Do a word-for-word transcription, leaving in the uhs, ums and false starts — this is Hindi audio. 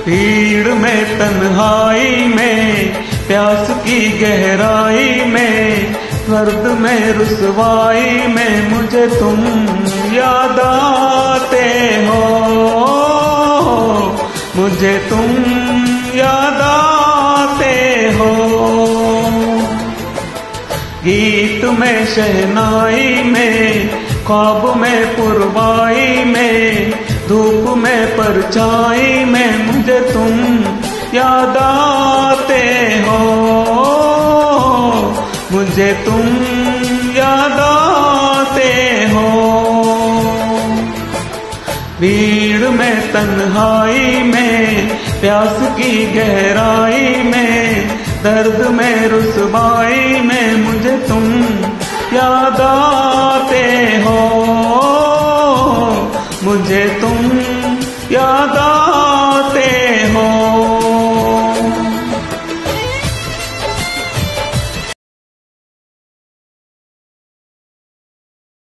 भीड़ में तन्हाई में, प्यास की गहराई में, दर्द में रुसवाई में मुझे तुम याद आते हो, मुझे तुम याद आते हो। गीत में शहनाई में, ख्वाब में पुरवाई में, धूप में परछाई में मुझे तुम याद आते हो, मुझे तुम याद आते हो। भीड़ में तन्हाई में, प्यास की गहराई में, दर्द में रुसवाई में मुझे तुम याद आते हो।